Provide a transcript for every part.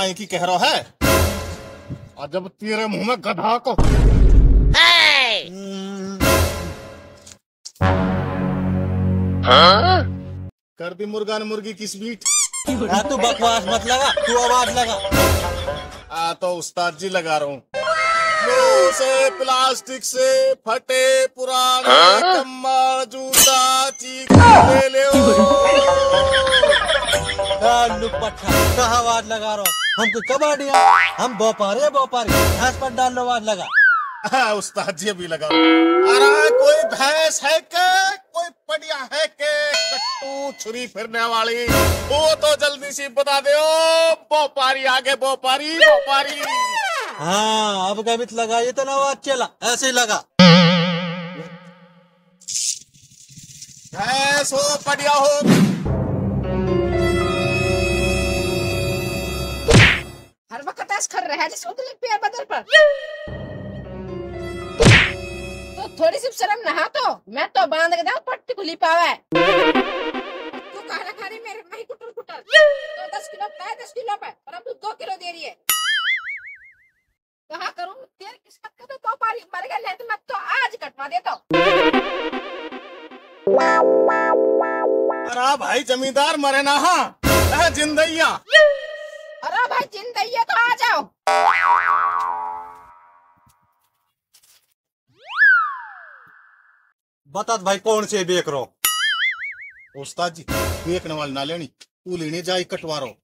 काय की कह रहा है? और जब तेरे मुंह में गधा को हाँ? कर दी मुर्गा ने मुर्गी की स्वीट। तू बकवास मत लगा, तू आवाज लगा। तो उस्ताद जी लगा रहा हूँ। लो से प्लास्टिक से फटे पुराने कम्बल जूता चीख ले ले पट्टा आवाज लगा रहा हूँ। हम कोई कबाड़िया, हम बोपारी घास पर डाल लो आवाज लगा। उस्ताद जी अभी लगा। अरे कोई भैंस है के, कोई पड़िया है के कट्टू छुरी फिरने वाली, वो तो जल्दी सी बता दे। बोपारी आगे, बोपारी बोपारी। हाँ अब कभी लगा, ये तो ना आवाज चला, ऐसे ही लगा। भैंस हो पड़िया हो, हर वक्त ऐसे कर रहा है जिस उतने पैर बदल पर। तो थोड़ी सी शर्म नहा तो मैं तो बांध के दाऊं पट्टी खुली पावे। तू कहना खा रही मेरे मही कुटर कुटर तो 10 किलो पे 10 किलो पे और अब तू 2 किलो दे रही है। कहा करूं तेरी किस्मत का तो पारी मर गया, नहीं तो मैं तो आज कटवा देता हूं। अरे भाई जमींदार मरे ना। हाँ जिंदैया। अरे भाई जिंदैया तो आ जाओ। बता भाई कौन से बेच रहो? उस्ताद जी बेचने वाली ना लेनी, तू लेने जाए कटवा रहो।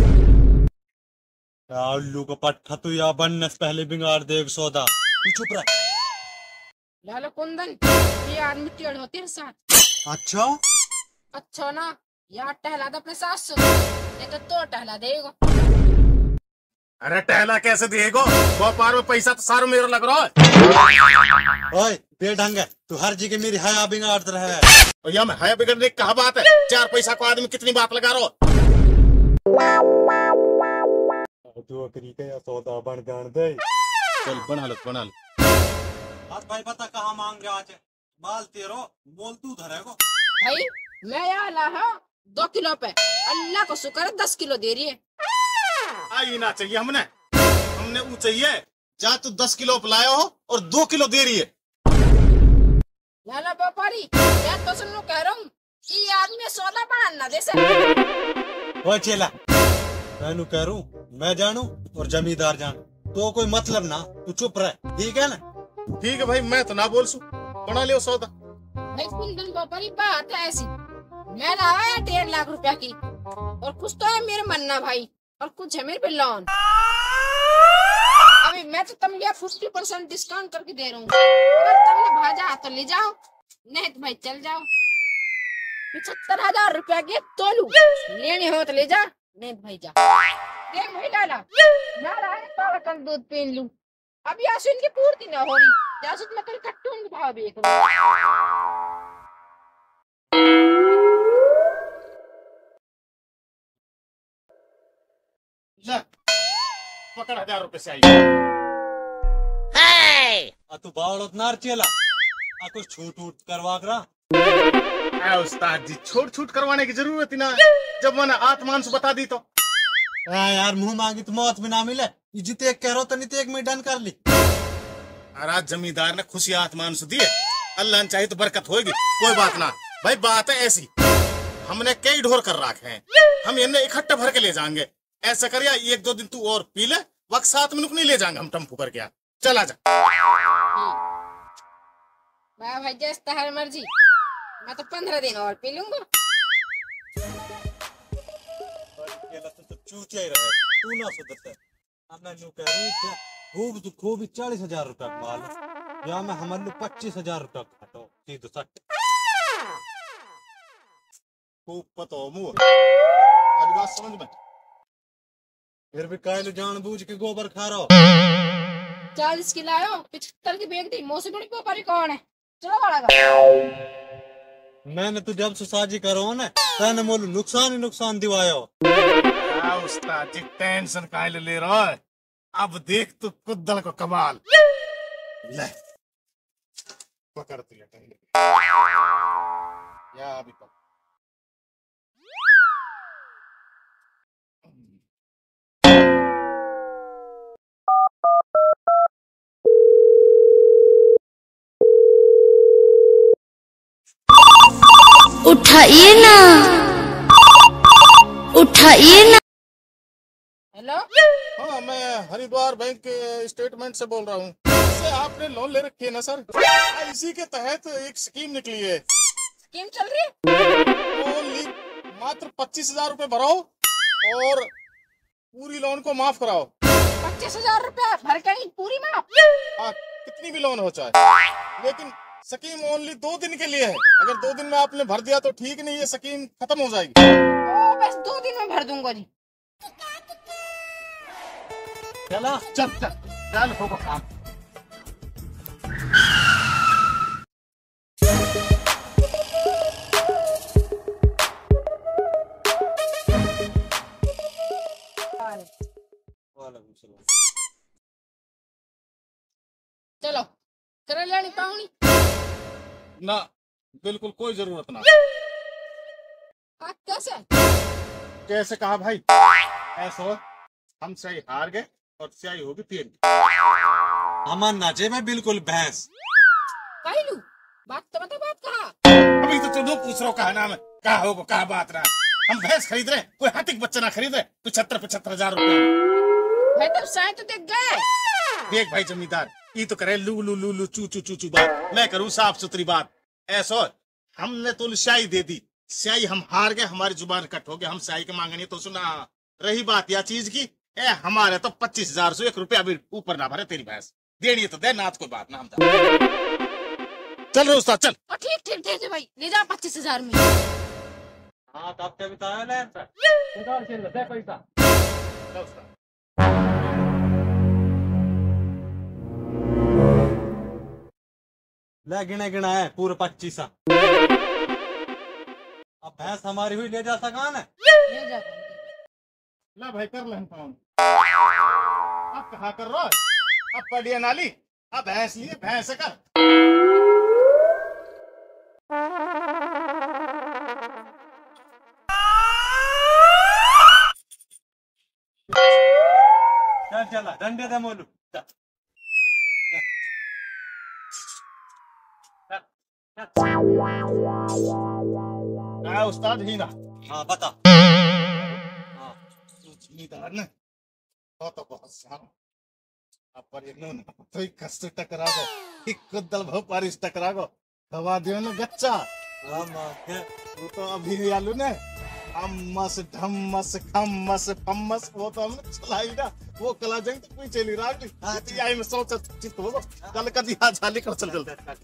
उल्लू को पट्टा तू या बनने से पहले बिगाड़ दे सौदा। तू चुप रह। लालो कुंदन ये आदमी टेढ़ होती है साथ। अच्छा ना यार टहला दो अपने सास से, नहीं तो टहला देगा। अरे टहला कैसे देगा? व्यापार में पैसा तो सारा मेरा लग रहा है। ओए बेढंग है तू, हर जगह मेरी हया बिगाड़ रहा है। भैया मैं हया बिगड़ने की कहा बात है? 4 पैसा को आदमी कितनी बात लगा रहा हो? का सौदा बन जान दे। चल बना लो। भाई बता कहाँ मांग रहा है? माल तेरो मोल तू धरेगो। भाई मैं यहाँ ला 2 किलो पे, अल्लाह को शुक्र है 10 किलो दे रही है। आई ना चाहिए हमने वो चाहिए जा तू 10 किलो लाया हो और 2 किलो दे रही है। लाला व्यापारी क्या तो सुन लो कह रहा हूँ, ये आदमी सौदा बनाना दे सर। वो चेला मैं कह रहा हूँ, मैं जानू और जमींदार जानू, तो कोई मतलब ना, तू चुप रह, ठीक है ना? ठीक है भाई, मैं तो ना बोल सू, बना लियो सौदा। भाई कुंदन व्यापारी बात है ऐसी, मैं लाया 1.5 लाख रुपया की, और कुछ तो है मेरे मन्ना भाई और कुछ है मेरे पे लोन। अभी मैं तो तुम लिया 50% डिस्काउंट करके दे रहा हूँ, अगर तुमने भाजा तो ले जाओ, नहीं तो भाई चल जाओ। 75,000 रुपया के तोलू, लेने हो तो ले जा, नहीं तो भाई जा। देख भाई लाला ना रहा है तो कल दूध पीन लूं, अभी आसुन की पूर्ति ना हो रही, जासुद मैं कल कट्टूं भाव भी एक पकड़ 1000 रुपए से आई। तू बावड़त नार चेला, कुछ छूट करवा करा। उस्ताद जी छूट करवाने की जरूरत ही ना, जब मैंने आत्मान से बता दी तो। यार मुंह मांगी तो मौत में ना मिले, जिते एक कह रहा तो नहीं तो एक में डन कर ली। अरे जमींदार ने खुशी आत्मान से दी है, अल्लाह ने चाहे तो बरकत होगी, कोई बात ना। भाई बात है ऐसी, हमने कई ढोर कर रखे हैं, हम इन्हें इकट्ठे भर के ले जाएंगे। ऐसा करिए 1-2 दिन तू और पी ले, वक्त साथ में नहीं ले जाएंगे हम टेम्पो करके। चला जा भाई, जैसा है मर्जी, मैं तो 15 दिन और पी लूंगा। चूचे ही रहे, तू ना सुधरते। अब मैं न्यू कह रही हूँ खूब 40,000 रुपया माल, या मैं हमारे 25,000 रुपया खाटो सीधो सट। खूब पतो मुँह आज बात समझ में, फिर भी कायलो जानबूझ के गोबर खा रहा हो। 40 की लायो, 75 की बेच दी, मौसी बड़ी व्यापारी कौन है? चलो बड़ा मैंने तो जब से साजी करो ना, तैने मोल नुकसान ही नुकसान दिवायो। उस्ताद जी टेंशन काहे ले रहा है, अब देख तू कुद्दल को कमाल। ले पकड़ती है या अभी तक उठाइए ना, उठाइए ना। हेलो, हाँ, मैं हरिद्वार बैंक के स्टेटमेंट से बोल रहा हूँ। इससे आपने लोन ले रखी है ना सर? इसी के तहत एक स्कीम निकली है। स्कीम चल रही है? ओनली मात्र 25,000 रुपए भराओ और पूरी लोन को माफ कराओ। 25,000 रुपया भर के ही पूरी माफ? हाँ, कितनी भी लोन हो चाहे, लेकिन स्कीम ओनली 2 दिन के लिए है। अगर 2 दिन में आपने भर दिया तो ठीक, नहीं ये स्कीम खत्म हो जाएगी। बस 2 दिन में भर दूंगा जी। चला चल चल चल, होगा काम। वालेकुम सलाम। चलो कर लेनी पाऊनी। ना, बिल्कुल कोई जरूरत ना। आप कैसे? कैसे कहा भाई? ऐसा हो, हम स्याही हार गए और स्याही होगी तेरी। अमन नाचे में बिल्कुल भैंस। कहलू बात तो बता, बात कहा? अभी तो चलो पूछ रहा हूँ, कहा नाम है, कहा होगा, कहा बात रहा। हम भैंस खरीद रहे, कोई हाथी का बच्चा ना खरीद रहे। 75,000 रुपए भाई तब साए तो देख गए। देख भाई जमींदार, ये तो करे लू लू लू लू चू चू चू चू बात, मैं करूँ साफ सुथरी बात। ऐसा हमने तो स्याही दे दी, स्याही हम हार गए, हमारी जुबान कट हो गई, हम स्याही के मांगनी तो सुना। रही बात या चीज की, हमारे तो 25,000 से 1 रुपया भी ऊपर ना भरे, तेरी भैंस देनी है तो दे, नाथ कोई बात ना। हम चल रहे उस्ताद, चल। ठीक ठीक ठीक है भाई, ले जा 25,000 में। हाँ तब क्या बताया ले पैसा। चल उस्ताद। ले गिने गिना है पूरे 25। अब भैंस हमारी हुई, ले जा सकान है। ले जा भाई। ला भाई कर लें काम। अब कहा कर रहा, अब पढ़िए नाली, अब भैंस लिए भैंस कर। चल चला डंडे दे मोलू। उस्ताद ही ना। हाँ बता। हाँ, तू जमींदार ने तो बहुत सारा पर इन्होंने तो एक कष्ट टकरा गो, एक कुदल भव पारिश टकरा गो, दवा दियो ना बच्चा। वो तो अभी आलू ने अम्मस ढम्मस खम्मस पम्मस, वो तो हमने चलाई ना, वो कला जंग तो कोई चली रहा है। आई में सोच चित हो कल कदी आ झाली कर चल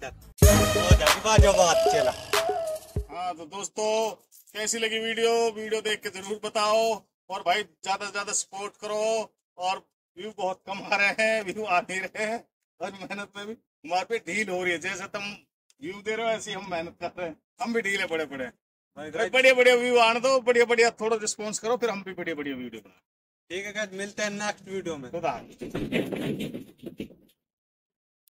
बात चला। हाँ तो दोस्तों, कैसी लगी वीडियो देख के जरूर बताओ, और भाई ज्यादा से ज्यादा सपोर्ट करो। और व्यू बहुत कम आ रहे हैं, व्यू आ नहीं रहे हैं, और मेहनत में भी हमारे पे ढील हो रही है। जैसे तुम व्यू दे रहे हो ऐसे हम मेहनत कर रहे हैं, हम भी ढीले बड़े बढ़िया व्यू आने दो, बढ़िया थोड़ा रिस्पॉन्स करो, फिर हम भी बढ़िया वीडियो बनाए। ठीक है, मिलते हैं नेक्स्ट वीडियो में। खुदा।